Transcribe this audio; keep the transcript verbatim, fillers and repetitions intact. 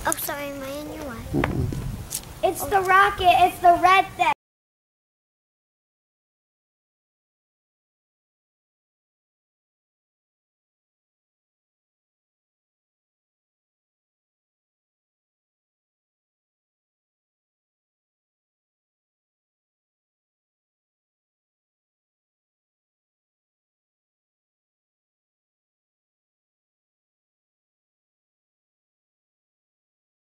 Oh, sorry, am I in your way? It's the rocket. It's the red thing.